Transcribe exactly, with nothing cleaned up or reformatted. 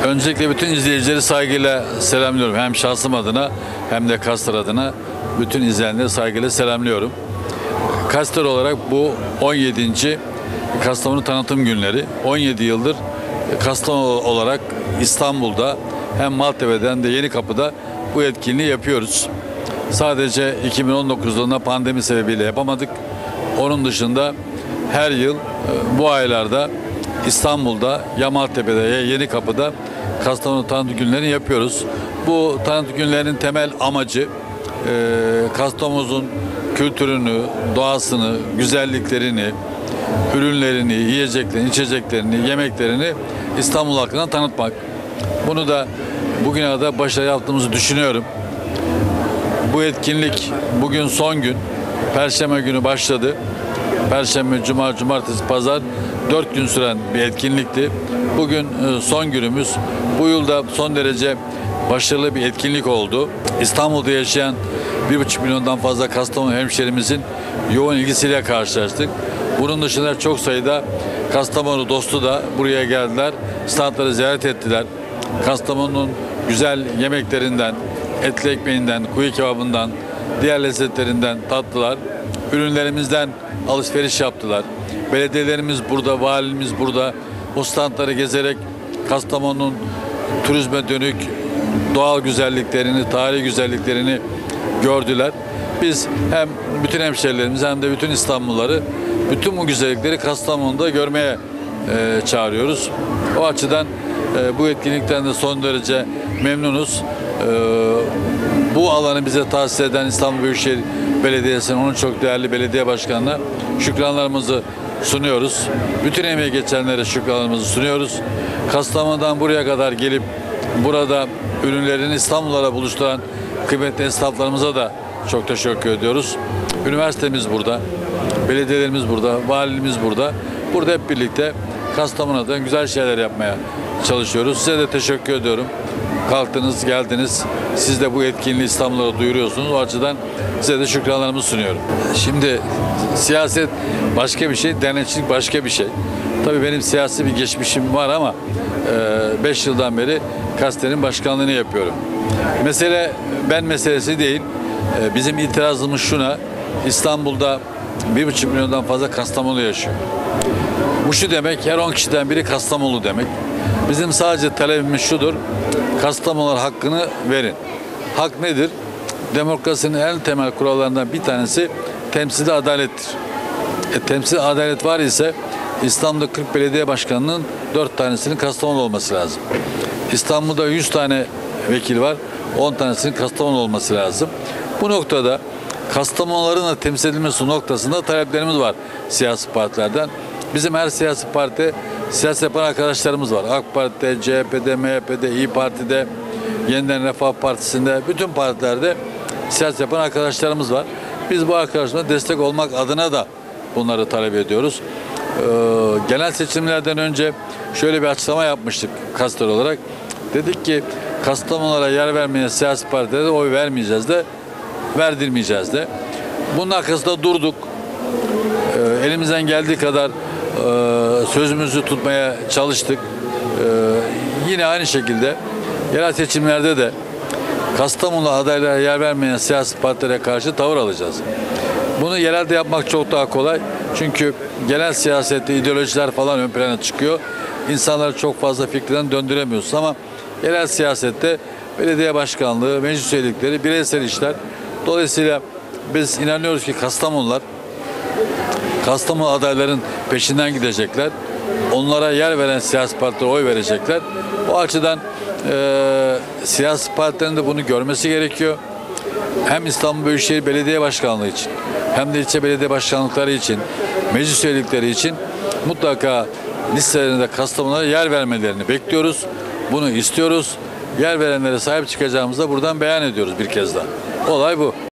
Öncelikle bütün izleyicileri saygıyla selamlıyorum. Hem şahsım adına hem de Kastar adına bütün izleyenleri saygıyla selamlıyorum. Kastar olarak bu on yedinci Kastamonu Tanıtım Günleri. on yedi yıldır Kastamonu olarak İstanbul'da hem Maltepe'den de Yenikapı'da bu etkinliği yapıyoruz. Sadece iki bin on dokuz yılında pandemi sebebiyle yapamadık. Onun dışında her yıl bu aylarda İstanbul'da ya Maltepe'de ya Yenikapı'da Kastamonu Tanıtım Günlerini yapıyoruz. Bu tanıtım günlerinin temel amacı e, Kastamonu'nun kültürünü, doğasını, güzelliklerini, ürünlerini, yiyeceklerini, içeceklerini, yemeklerini İstanbul halkına tanıtmak. Bunu da bugüne kadar başarılı yaptığımızı düşünüyorum. Bu etkinlik bugün son gün. Perşembe günü başladı. Perşembe, Cuma, Cumartesi, Pazar dört gün süren bir etkinlikti. Bugün son günümüz. Bu yılda son derece başarılı bir etkinlik oldu. İstanbul'da yaşayan bir buçuk milyondan fazla Kastamonu hemşerimizin yoğun ilgisiyle karşılaştık. Bunun dışında çok sayıda Kastamonu dostu da buraya geldiler. Standları ziyaret ettiler. Kastamonu'nun güzel yemeklerinden, etli ekmeğinden, kuyu kebabından, diğer lezzetlerinden tattılar. Ürünlerimizden alışveriş yaptılar. Belediyelerimiz burada, valimiz burada. O standları gezerek Kastamonu'nun turizme dönük doğal güzelliklerini, tarihi güzelliklerini gördüler. Biz hem bütün hemşehrilerimiz hem de bütün İstanbulluları bütün bu güzellikleri Kastamonu'da görmeye e, çağırıyoruz. O açıdan e, bu etkinlikten de son derece memnunuz. E, bu alanı bize tahsis eden İstanbul Büyükşehir Belediyesi'nin, onun çok değerli belediye başkanına şükranlarımızı sunuyoruz. Bütün emeği geçenlere şükranlarımızı sunuyoruz. Kastamonu'dan buraya kadar gelip burada ürünlerini İstanbul'lara buluşturan kıymetli esnaflarımıza da çok teşekkür ediyoruz. Üniversitemiz burada, belediyelerimiz burada, valimiz burada. Burada hep birlikte Kastamonu'da güzel şeyler yapmaya çalışıyoruz. Size de teşekkür ediyorum. Kalktınız, geldiniz. Siz de bu etkinliği İstanbul'a duyuruyorsunuz. O açıdan size de şükranlarımı sunuyorum. Şimdi siyaset başka bir şey, dernekçilik başka bir şey. Tabii benim siyasi bir geçmişim var ama beş yıldan beri Kastar'ın başkanlığını yapıyorum. Mesele ben meselesi değil. E, bizim itirazımız şuna: İstanbul'da bir buçuk milyondan fazla Kastamonu yaşıyor. Bu şu demek, her on kişiden biri Kastamonu demek. Bizim sadece talebimiz şudur: Kastamonular hakkını verin. Hak nedir? Demokrasinin en temel kurallarından bir tanesi temsilde adalettir. E, temsil adalet var ise İstanbul'da kırk belediye başkanının dört tanesinin Kastamonu olması lazım. İstanbul'da yüz tane vekil var, on tanesinin Kastamonu olması lazım. Bu noktada Kastamonuların da temsil edilmesi noktasında taleplerimiz var siyasi partilerden. Bizim her siyasi parti siyaset yapan arkadaşlarımız var. AK Parti'de, C H P'de, M H P'de, İYİ Parti'de, Yeniden Refah Partisi'nde, bütün partilerde siyaset yapan arkadaşlarımız var. Biz bu arkadaşlara destek olmak adına da bunları talep ediyoruz. Ee, genel seçimlerden önce şöyle bir açıklama yapmıştık Kastar olarak. Dedik ki Kastamonulara yer vermeyen siyasi partilere oy vermeyeceğiz de, verdirmeyeceğiz de. Bunun arkasında durduk. Ee, elimizden geldiği kadar e, sözümüzü tutmaya çalıştık. Ee, yine aynı şekilde yerel seçimlerde de Kastamonu adaylara yer vermeyen siyasi partilere karşı tavır alacağız. Bunu yerelde yapmak çok daha kolay. Çünkü genel siyasette ideolojiler falan ön plana çıkıyor. İnsanları çok fazla fikrinden döndüremiyoruz ama yerel siyasette belediye başkanlığı, meclis üyelikleri bireysel işler. Dolayısıyla biz inanıyoruz ki Kastamonular Kastamonu adayların peşinden gidecekler. Onlara yer veren siyasi partilere oy verecekler. O açıdan e, siyasi partilerin de bunu görmesi gerekiyor. Hem İstanbul Büyükşehir Belediye Başkanlığı için hem de ilçe belediye başkanlıkları için, meclis üyelikleri için mutlaka listelerinde Kastamonu'ya yer vermelerini bekliyoruz. Bunu istiyoruz. Yer verenlere sahip çıkacağımızı da buradan beyan ediyoruz bir kez daha. Olay bu.